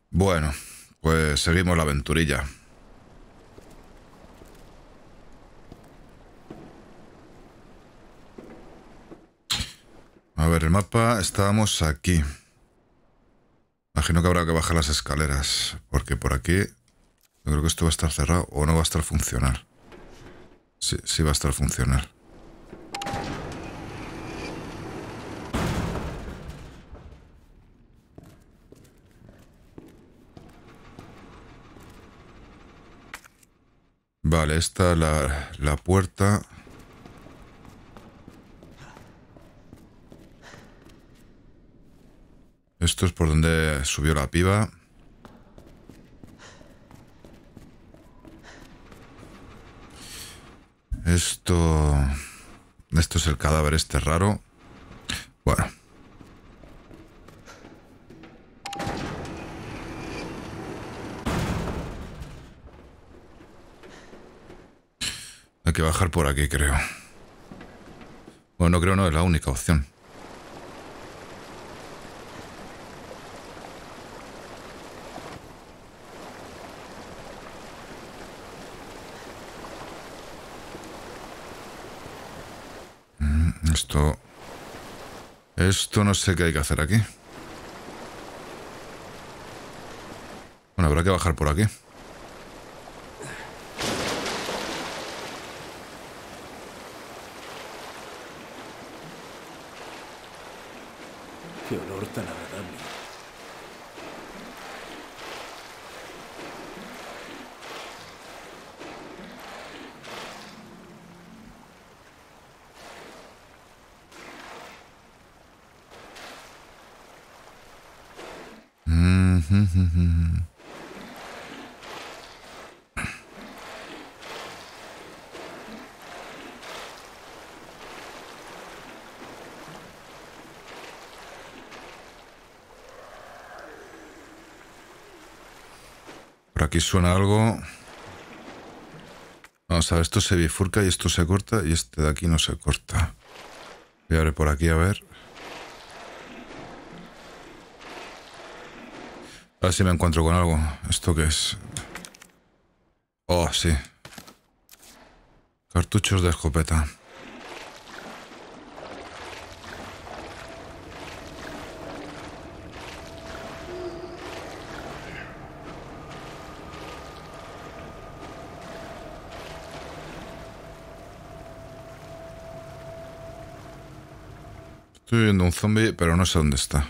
Bueno, pues seguimos la aventurilla. A ver, el mapa, estábamos aquí. Imagino que habrá que bajar las escaleras, porque por aquí yo creo que esto va a estar cerrado o no va a estar funcional. Sí, sí va a estar funcional. Vale, esta es la puerta. Esto es por donde subió la piba. Esto es el cadáver este raro. Bueno. Hay que bajar por aquí, creo. Bueno, no creo, no es la única opción. Esto no sé qué hay que hacer aquí. Bueno, habrá que bajar por aquí. Qué olor tan agradable. Por aquí suena algo. Vamos a ver, esto se bifurca y esto se corta y este de aquí no se corta. Voy a ver por aquí, a ver. A ver si me encuentro con algo. ¿Esto qué es? Oh, sí. Cartuchos de escopeta. Estoy viendo un zombie, pero no sé dónde está.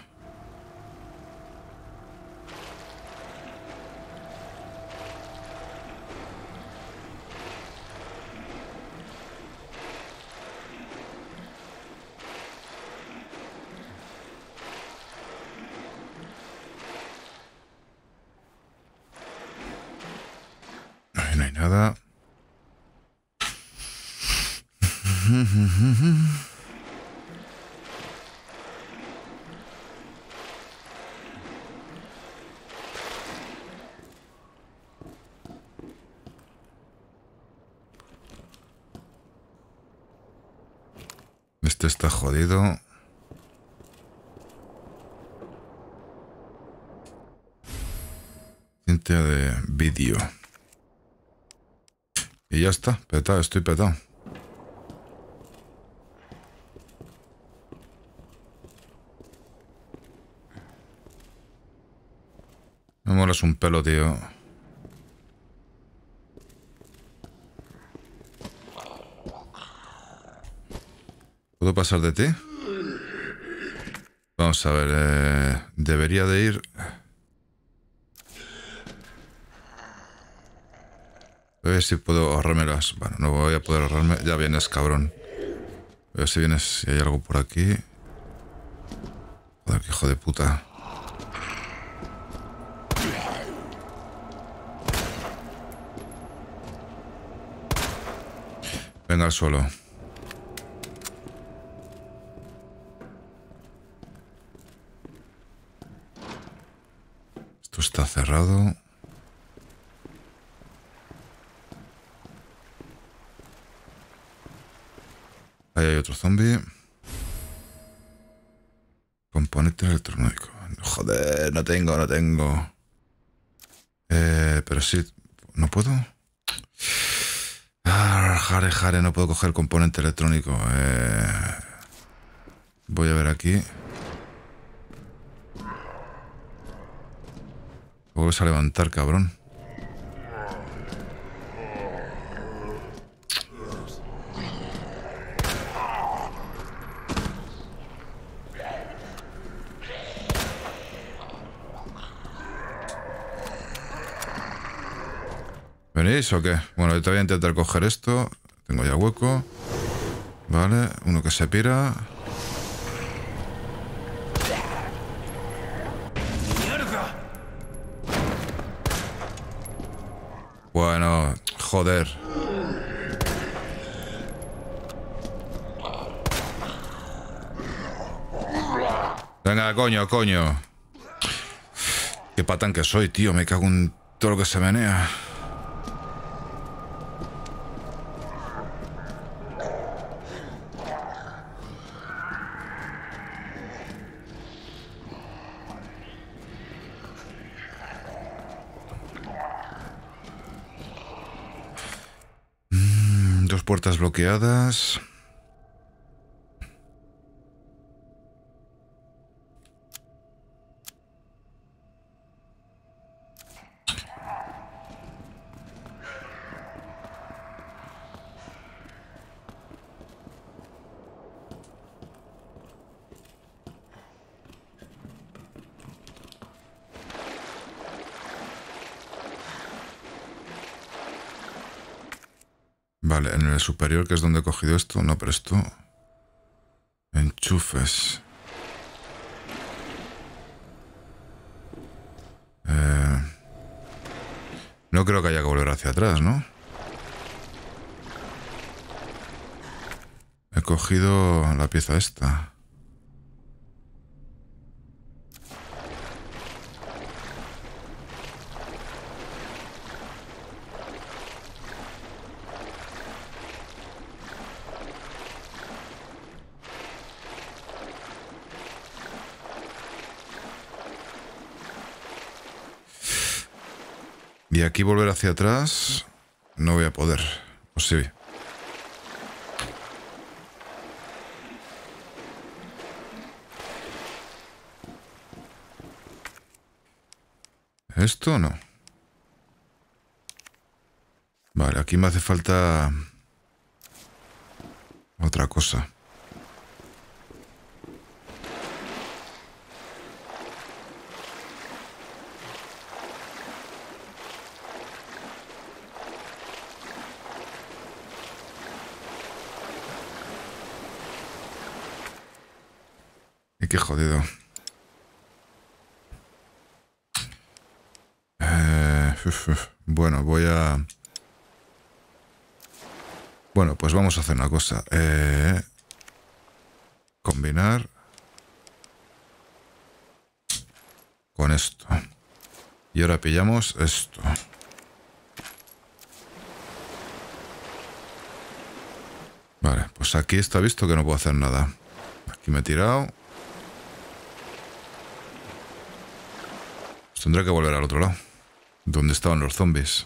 Ahí no hay nada. Este está jodido. Cinta de vídeo. Y ya está, petado, estoy petado. Me molas un pelo, tío. ¿Puedo pasar de ti? Vamos a ver, debería de ir... A ver si puedo ahorrármelas. Bueno, no voy a poder ahorrarme. Ya vienes, cabrón. A ver si vienes, si hay algo por aquí. Joder, qué hijo de puta. Venga al suelo. Esto está cerrado. Ahí hay otro zombie. Componente electrónico. Joder, no tengo. pero sí. ¿No puedo? Jare, no puedo coger el componente electrónico. Voy a ver aquí. Vuelves a levantar, cabrón. ¿Venís o qué? Bueno, yo te voy a intentar coger esto. Tengo ya hueco. Vale, uno que se pira. Bueno, joder. Venga, coño. Qué patán que soy, tío. Me cago en todo lo que se menea. Dos puertas bloqueadas. Vale, en el superior, que es donde he cogido esto. No, pero esto... Enchufes. No creo que haya que volver hacia atrás, ¿no? He cogido la pieza esta. Y aquí volver hacia atrás no voy a poder. ¿O sí? ¿Esto o no? Vale, aquí me hace falta otra cosa. Y qué jodido. Bueno, voy a... Bueno, pues vamos a hacer una cosa. Combinar con esto. Y ahora pillamos esto. Vale, pues aquí está visto que no puedo hacer nada. Aquí me he tirado. Pues tendré que volver al otro lado, donde estaban los zombies.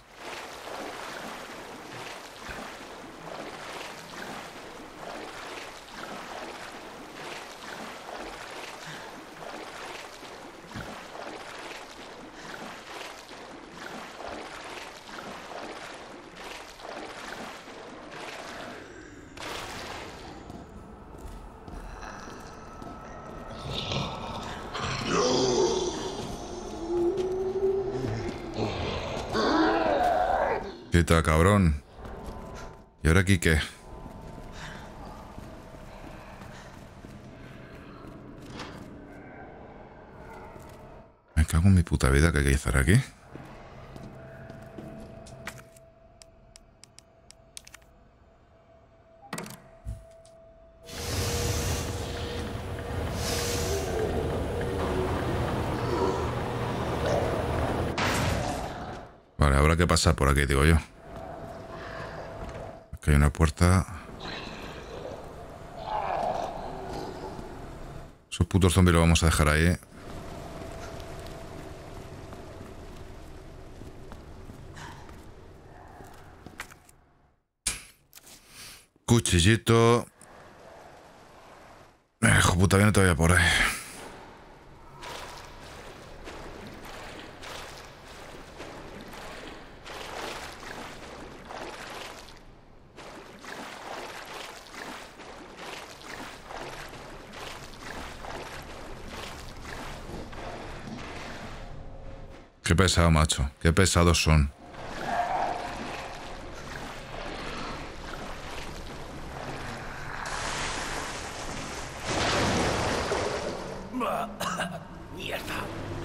Quita, cabrón. ¿Y ahora aquí qué? Me cago en mi puta vida, ¿qué hay que hacer aquí? Vale, habrá que pasar por aquí, digo yo. Aquí hay una puerta. Esos putos zombies los vamos a dejar ahí. Cuchillito. Hijo puta, viene todavía por ahí. Qué pesado, macho. Qué pesados son. Mierda.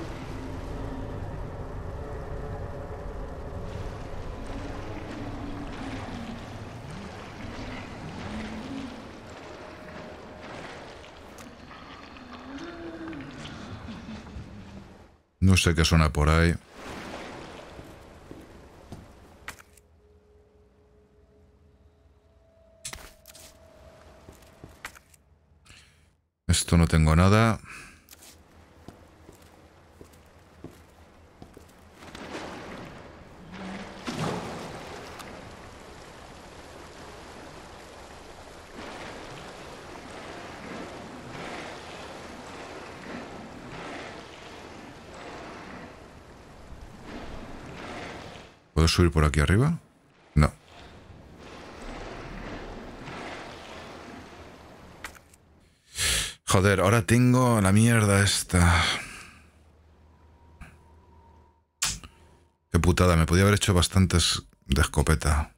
No sé qué suena por ahí. Esto no tengo nada. ¿Puedo subir por aquí arriba? No. Joder, ahora tengo la mierda esta. Qué putada, me podía haber hecho bastantes de escopeta.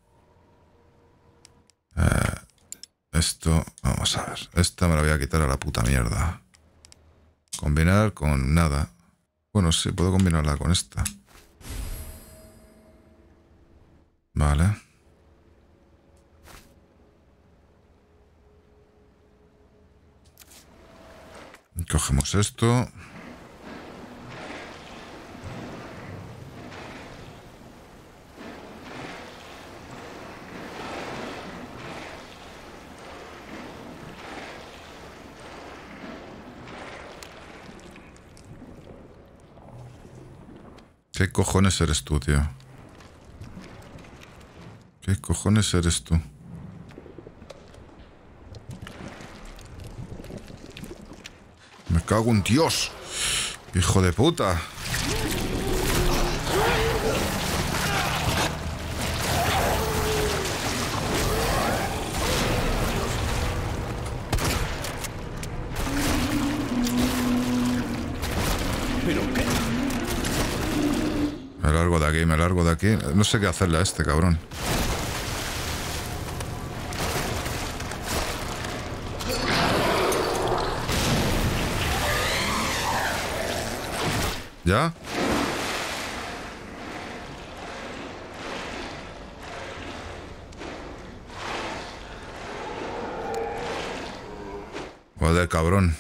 Esto, vamos a ver. Esta me la voy a quitar a la puta mierda. Combinar con nada. Bueno, sí, puedo combinarla con esta. Vale. Cogemos esto. ¿Qué cojones eres tú, tío? ¿Qué cojones eres tú? Me cago en Dios. Hijo de puta. ¿Pero qué? Me largo de aquí, me largo de aquí. No sé qué hacerle a este cabrón. ¿Ya? Joder, cabrón.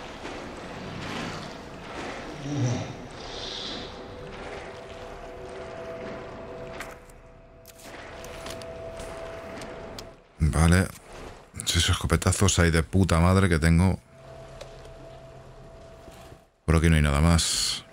Vale. Esos escopetazos hay de puta madre que tengo. Por aquí no hay nada más.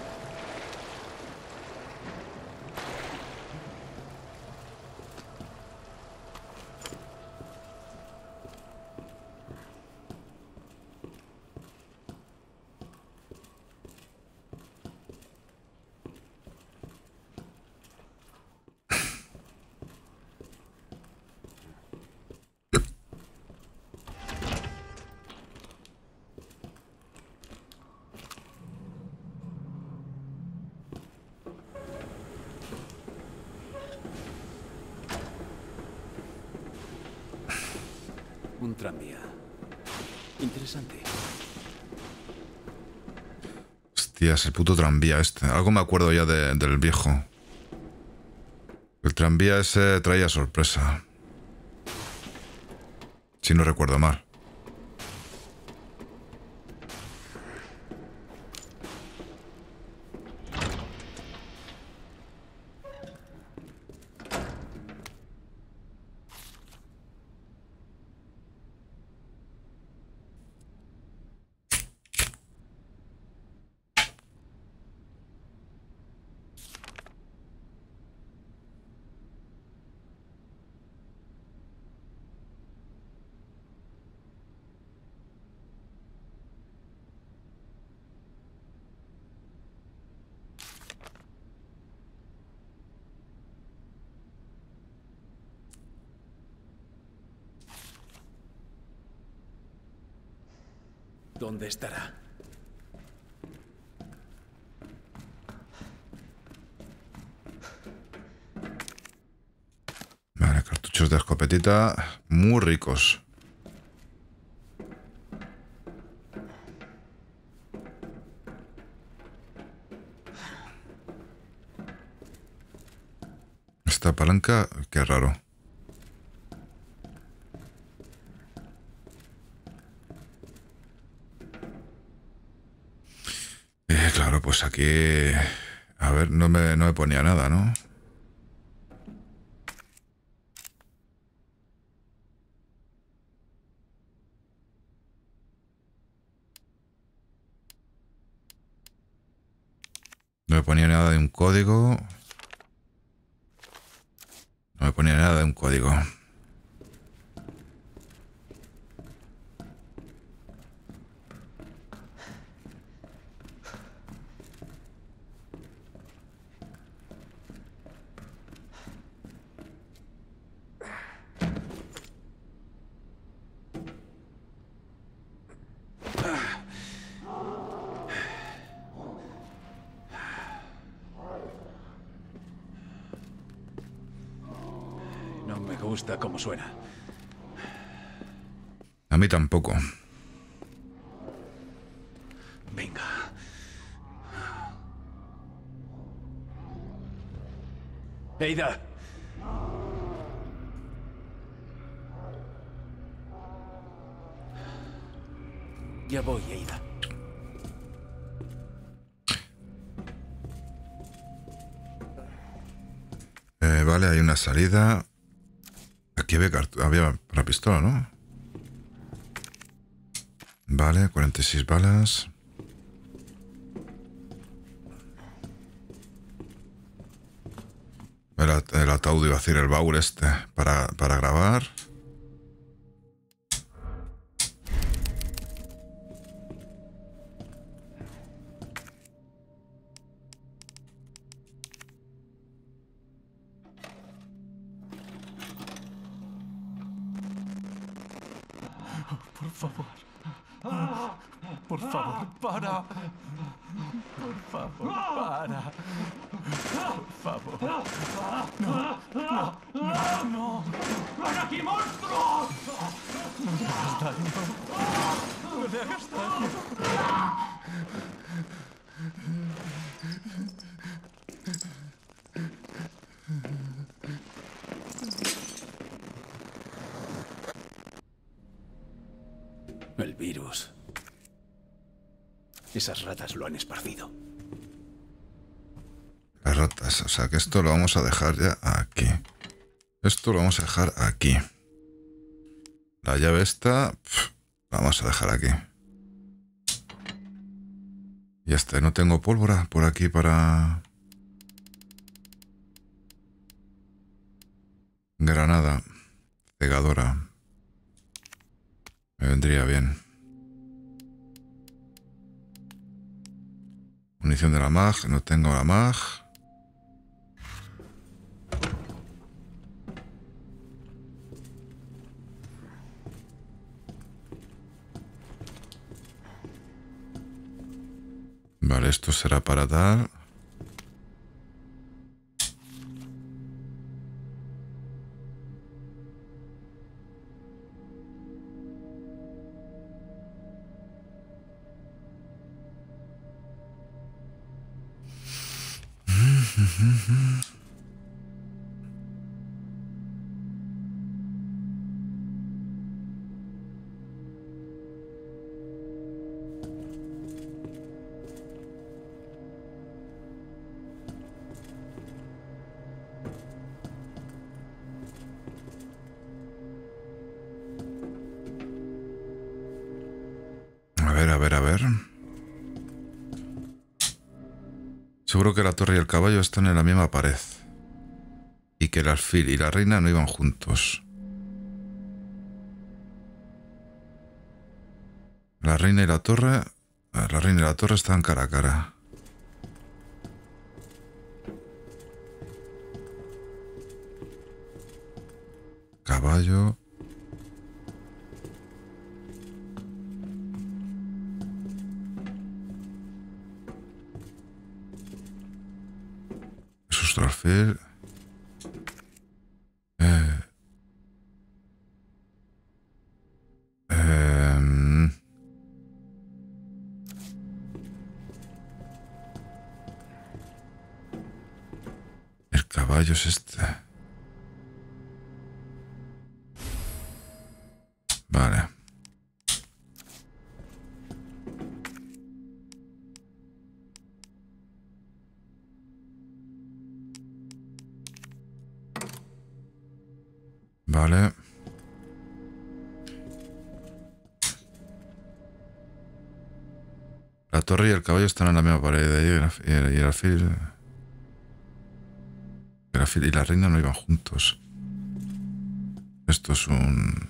Un tranvía. Interesante. Hostias, el puto tranvía este. Algo me acuerdo ya del viejo. El tranvía ese traía sorpresa. Si no recuerdo mal. ¿Dónde estará? Vale, cartuchos de escopetita muy ricos. Esta palanca, qué raro. Claro, pues aquí... A ver, no me ponía nada, ¿no? No me ponía nada de un código. No me ponía nada de un código. No me gusta cómo suena. A mí tampoco. Venga. Ada. Ya voy, Ada. Vale, hay una salida. Aquí había una pistola, ¿no? Vale, 46 balas. El ataúd, iba a decir, el baúl este, para grabar. Por favor. Por favor, para. Por favor, para. Por favor. No, no, no, no. ¡Ven aquí, monstruo! No me hagas daño. No me hagas daño. El virus. Esas ratas lo han esparcido. Las ratas, o sea que esto lo vamos a dejar ya aquí. Esto lo vamos a dejar aquí. La llave esta, la vamos a dejar aquí. Y este, no tengo pólvora por aquí para... Granada. Cegadora. Me vendría bien. Munición de la MAG. No tengo la MAG. Vale, esto será para dar... A ver. Seguro que la torre y el caballo están en la misma pared. Y que el alfil y la reina no iban juntos. La reina y la torre... La reina y la torre están cara a cara. Caballo... Nuestro alfil. El caballo es este. Vale. Vale. La torre y el caballo están en la misma pared. Y el alfil... El alfil y la reina no iban juntos. Esto es un...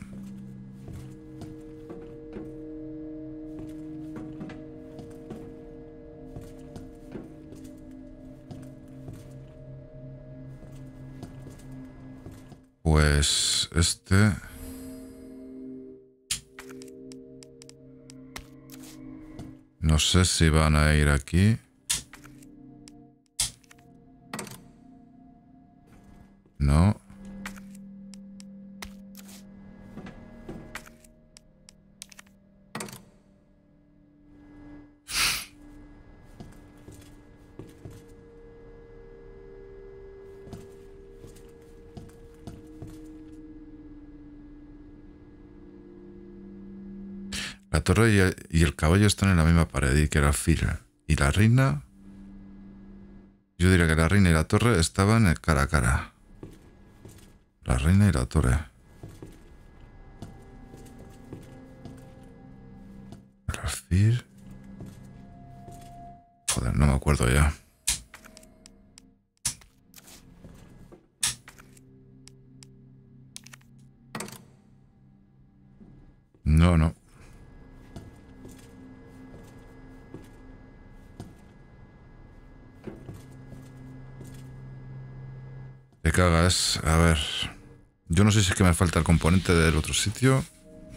Pues este... No sé si van a ir aquí. No. La torre y el caballo están en la misma pared y que el alfil y la reina... Yo diría que la reina y la torre estaban cara a cara. La reina y la torre. El alfil... Joder, no me acuerdo ya. No, no. Te cagas. A ver. Yo no sé si es que me falta el componente del otro sitio.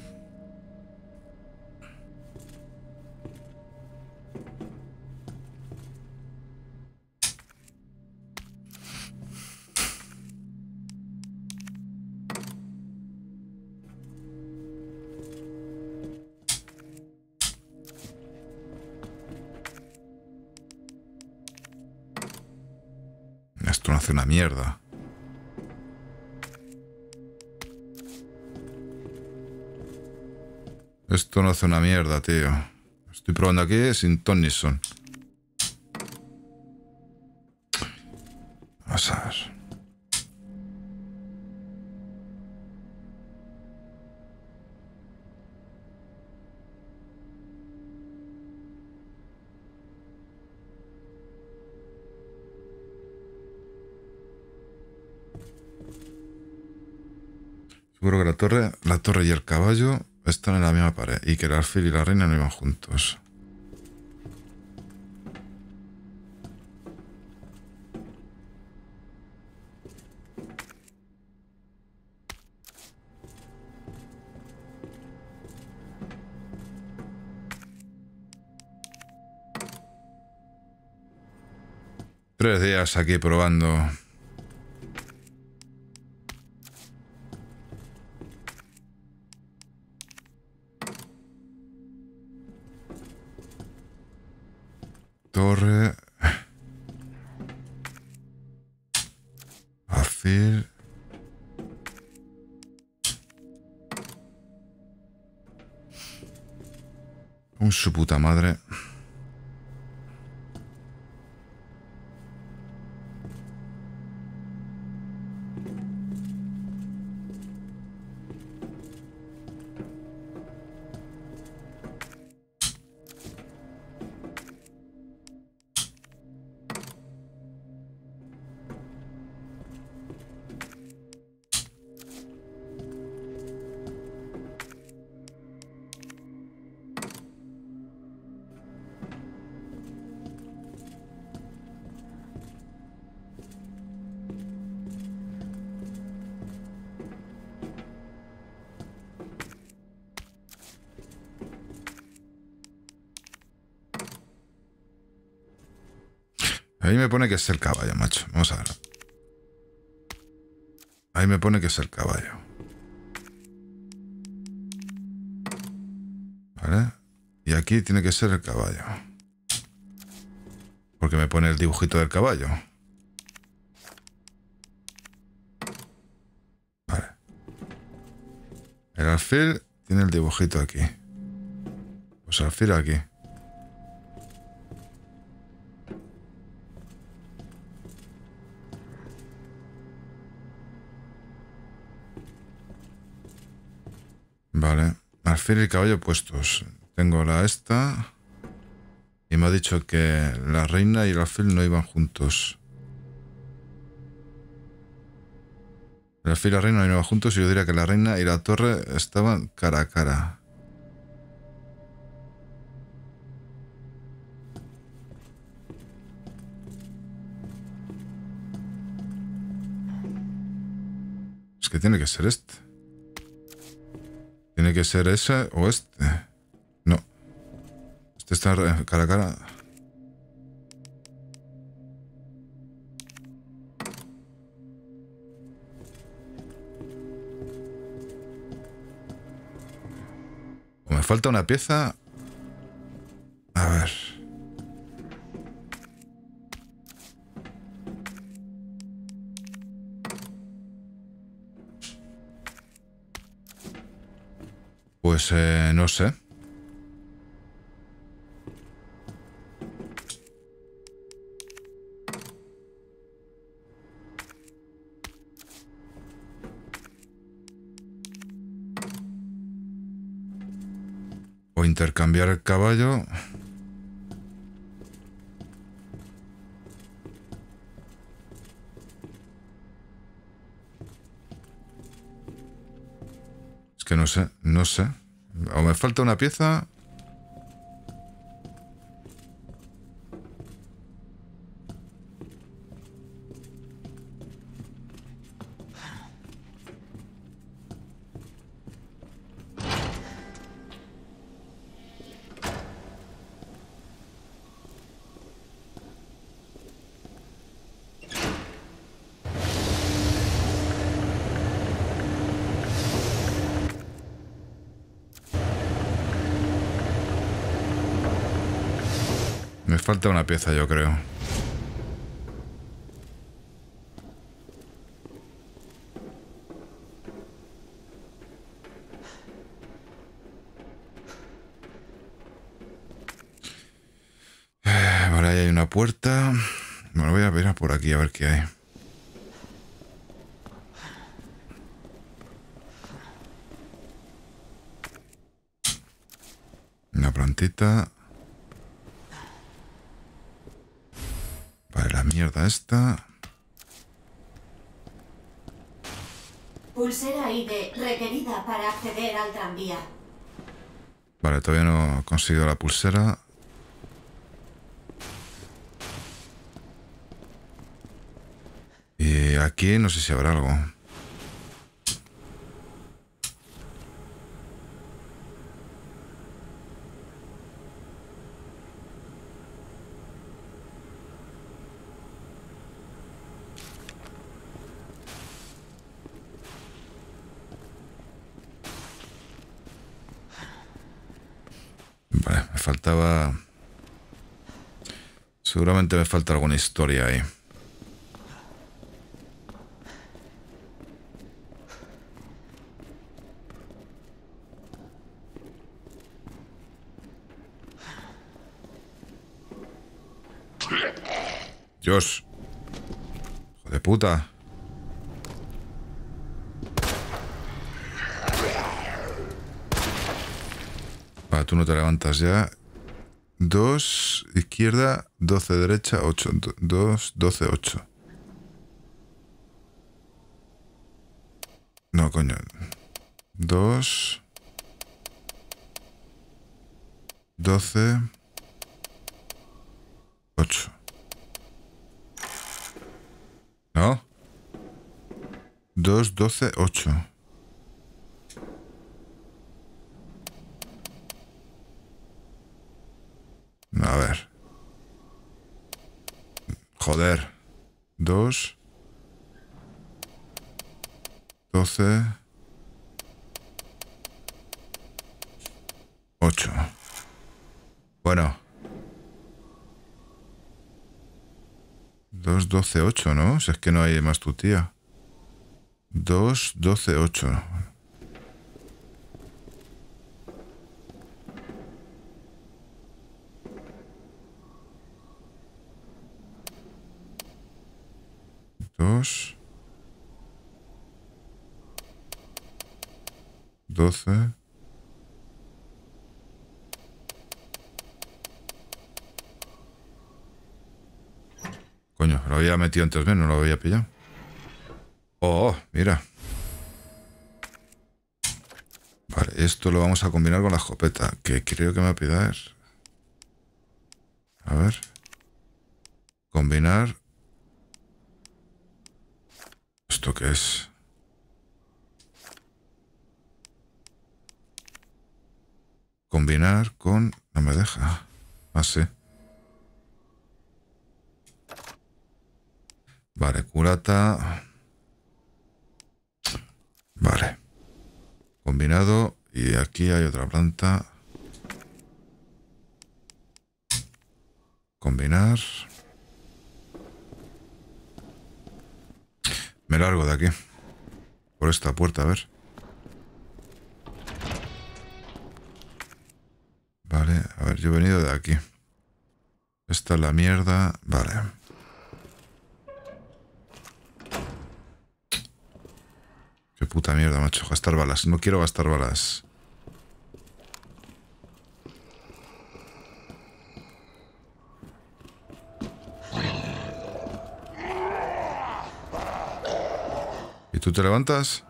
Esto no hace una mierda. Esto no hace una mierda, tío. Estoy probando aquí sin ton ni son. Vamos a ver. Seguro que la torre y el caballo están en la misma pared y que el alfil y la reina no iban juntos. Tres días aquí probando. Torre. Alfil. Su puta madre. Ahí me pone que es el caballo, macho. Vamos a ver. Ahí me pone que es el caballo. ¿Vale? Y aquí tiene que ser el caballo. Porque me pone el dibujito del caballo. Vale. El alfil tiene el dibujito aquí. Pues alfil aquí. Vale. Alfil y caballo puestos. Tengo la esta. Y me ha dicho que la reina y el alfil no iban juntos. El alfil y la reina no iban juntos y yo diría que la reina y la torre estaban cara a cara. Es que tiene que ser este. Tiene que ser ese o este. No. Este está cara a cara. O me falta una pieza. A ver. Pues no sé. O intercambiar el caballo. Es que no sé, no sé. O me falta una pieza. Me falta una pieza, yo creo. Vale, ahí hay una puerta. Bueno, voy a ver por aquí a ver qué hay. Una plantita. Vale, la mierda esta. Pulsera ID requerida para acceder al tranvía. Vale, todavía no he conseguido la pulsera. Y aquí no sé si habrá algo. Vale, me faltaba... Seguramente me falta alguna historia ahí. Dios. Hijo de puta. Vale, tú no te levantas ya. 2, izquierda, 12, derecha, 8. 2, 12, 8. No, coño. 2, 12, 8. ¿No? 2, 12, 8. A ver. Joder. 2. 12. 8. Bueno. 2, 12, 8, ¿no? Si es que no hay más tu tía. 2, 12, 8. Dos. 12. Coño, lo había metido antes bien, no lo había pillado. Oh, mira. Vale, esto lo vamos a combinar con la escopeta, que creo que me va a pedir. A ver. Combinar. ¿Esto qué es? Combinar con... No me deja. Ah, sí. Vale, culata. Vale. Combinado. Y aquí hay otra planta. Combinar. Me largo de aquí. Por esta puerta, a ver. Vale, a ver, yo he venido de aquí. Esta es la mierda. Vale. Qué puta mierda, macho. Gastar balas. No quiero gastar balas. ¿Y tú te levantas?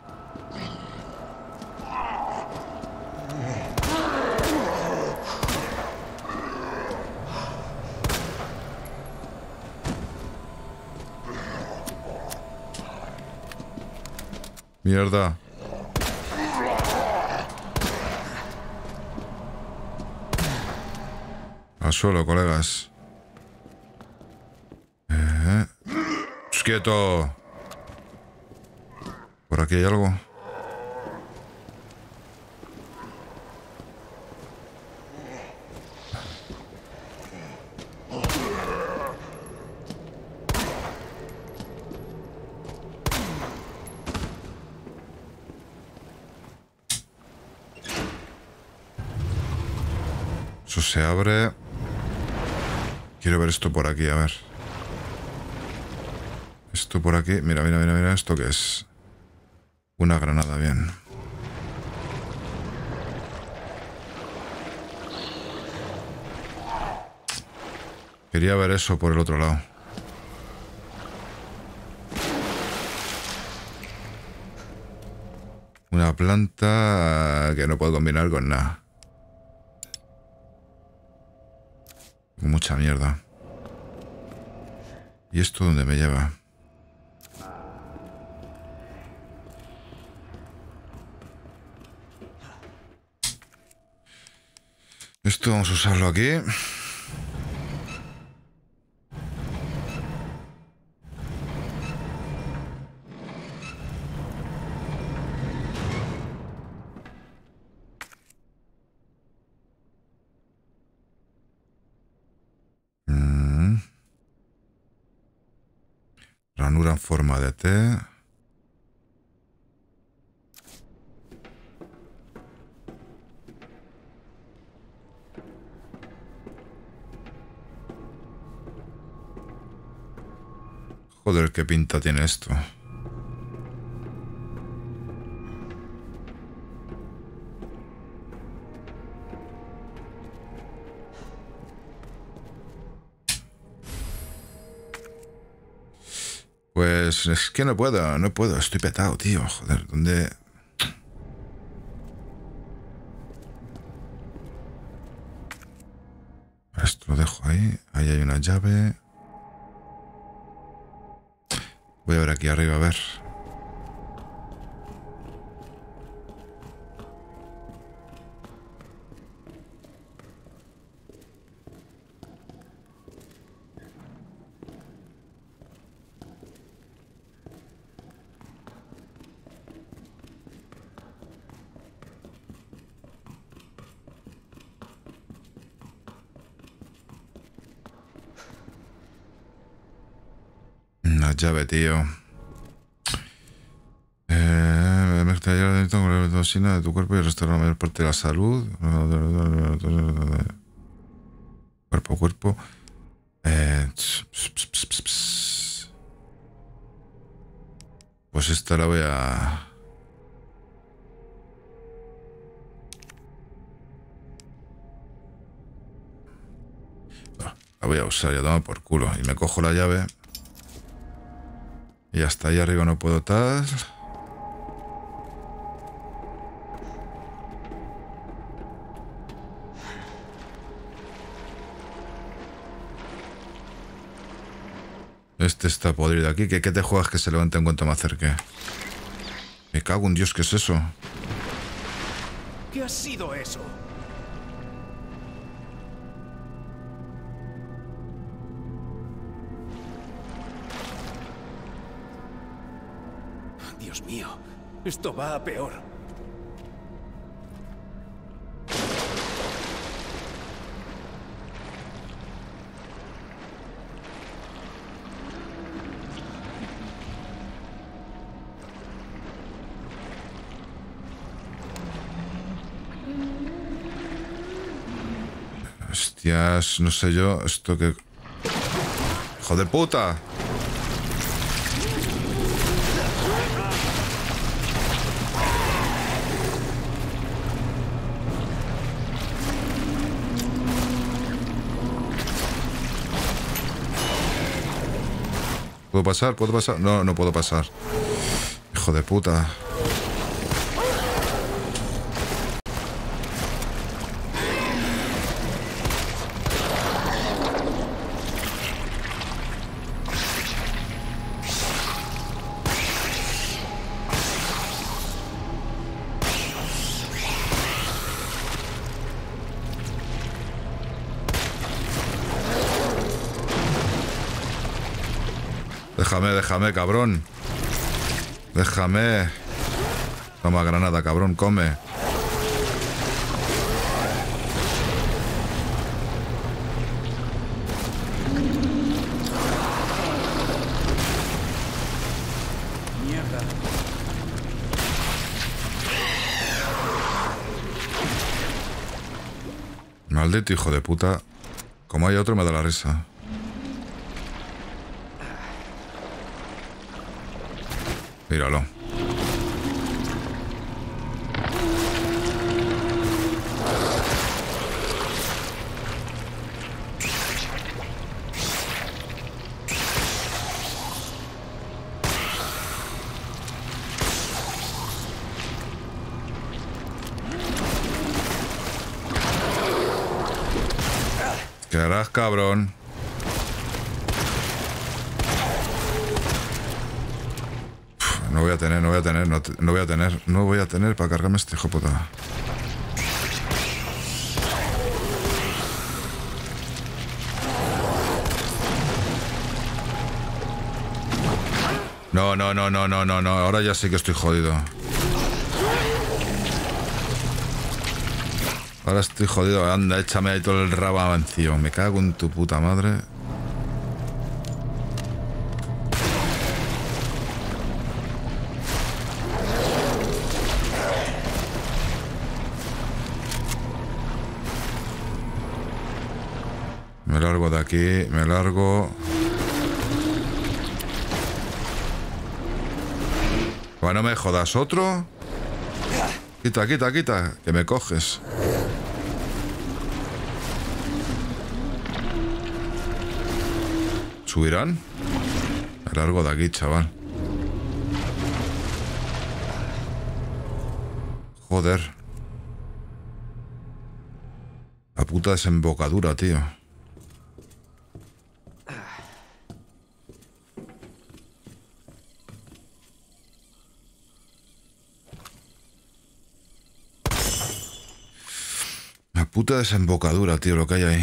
Mierda. Al suelo, colegas. ¡Quieto! ¿Por aquí hay algo? Eso se abre. Quiero ver esto por aquí, a ver. Esto por aquí. Mira, mira, mira, mira. ¿Esto qué es? Una granada, bien. Quería ver eso por el otro lado. Una planta que no puedo combinar con nada. Con mucha mierda. ¿Y esto dónde me lleva? Esto vamos a usarlo aquí. Ranura en forma de T. Joder, qué pinta tiene esto. Pues es que no puedo, estoy petado, tío. Joder, ¿dónde? Esto lo dejo ahí. Ahí hay una llave. Voy a ver aquí arriba, a ver. Una llave, tío. Con la toxina de tu cuerpo y restaurar la mayor parte de la salud. Cuerpo a cuerpo. Pues esta la voy a... La voy a usar, ya toma por culo. Y me cojo la llave. Y hasta ahí arriba no puedo tal. Este está podrido aquí. ¿Qué te juegas que se levante en cuanto me acerque? Me cago en Dios, ¿qué es eso? ¿Qué ha sido eso? Dios mío, esto va a peor. Hostias, no sé yo, esto que... ¡Hijo de puta! ¿Puedo pasar? ¿Puedo pasar? No, no puedo pasar. Hijo de puta. Déjame, cabrón. Déjame. Toma granada, cabrón, come. Mierda. Maldito hijo de puta. Como hay otro, me da la risa. Míralo. ¿Qué harás, cabrón? No voy a tener para cargarme este hijo puta. No. Ahora ya sí que estoy jodido. Ahora estoy jodido. Anda, échame ahí todo el rabo encima. Me cago en tu puta madre. Me largo de aquí, me largo. Bueno, no me jodas, ¿otro? Quita, que me coges. ¿Subirán? Me largo de aquí, chaval. Joder. La puta desembocadura, tío. La puta desembocadura, tío, lo que hay ahí.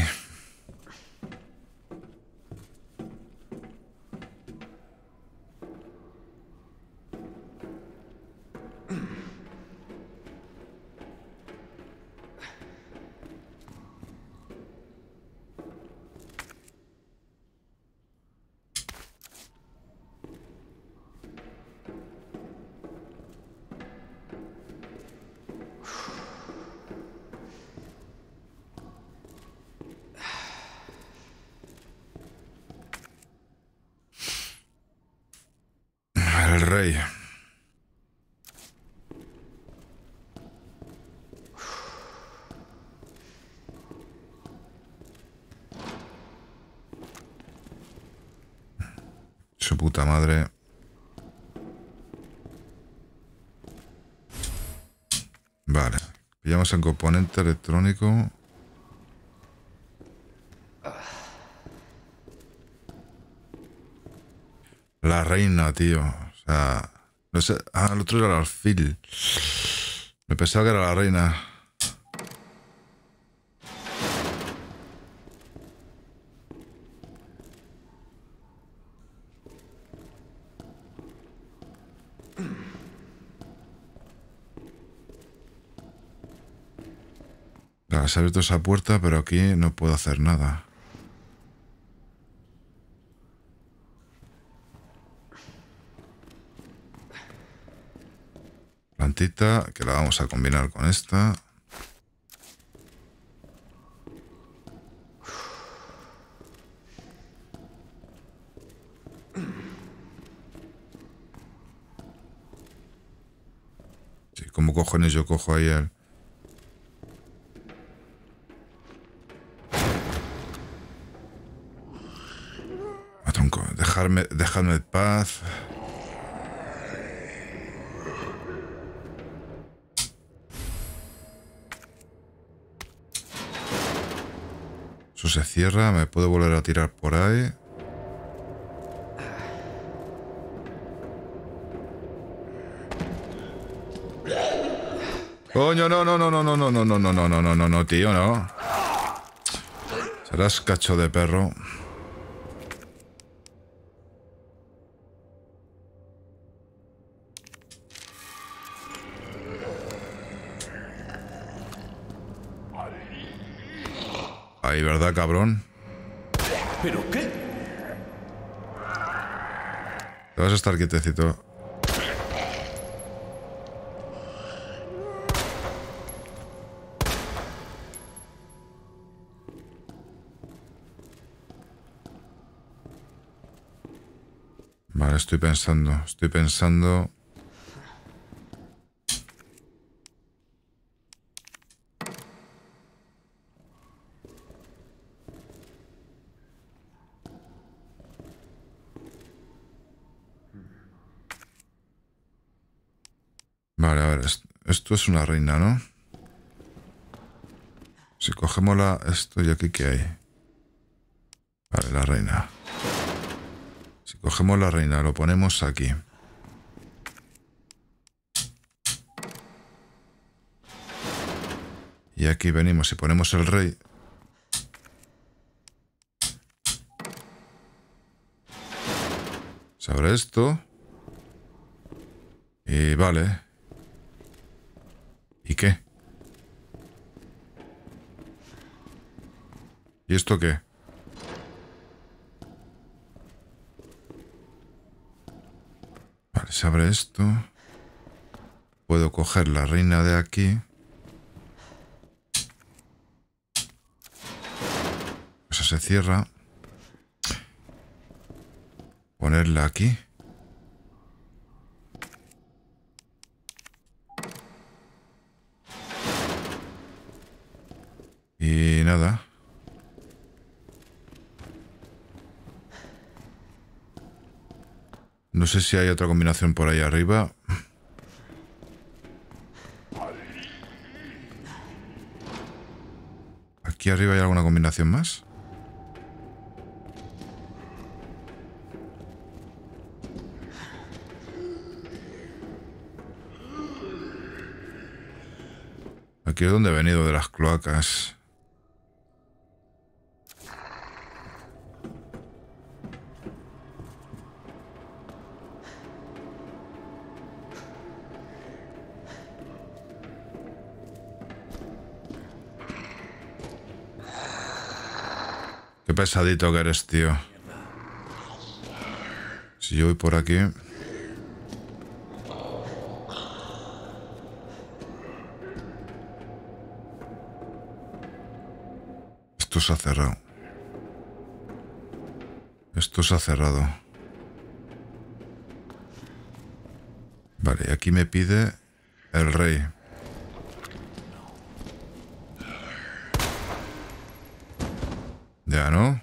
El rey. Su puta madre. Vale. Pillamos el componente electrónico. La reina, tío. O sea... No sé... Ah, el otro era el alfil. Me pensaba que era la reina. Claro, se ha abierto esa puerta, pero aquí no puedo hacer nada. Plantita, que la vamos a combinar con esta. Sí, ¿cómo cojones yo cojo ahí el... Ah, tronco, dejadme en paz. Eso se cierra, me puedo volver a tirar por ahí. Coño, no, tío, no. Serás cacho de perro. Ahí, ¿verdad, cabrón? ¿Pero qué? Te vas a estar quietecito. Vale, estoy pensando. Vale, a ver, esto es una reina, ¿no? Si cogemos esto y aquí, ¿qué hay? Vale, la reina. Si cogemos la reina, lo ponemos aquí. Y aquí venimos y ponemos el rey. Se abre esto. Y vale. ¿Y qué? ¿Y esto qué? Vale, se abre esto. Puedo coger la reina de aquí. Eso se cierra. Ponerla aquí. Y nada. No sé si hay otra combinación por ahí arriba. ¿Aquí arriba hay alguna combinación más? Aquí es donde he venido, de las cloacas. Qué pesadito que eres, tío. Si yo voy por aquí... Esto se ha cerrado. Esto se ha cerrado. Vale, y aquí me pide el rey. Ya, ¿no?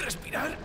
respirar.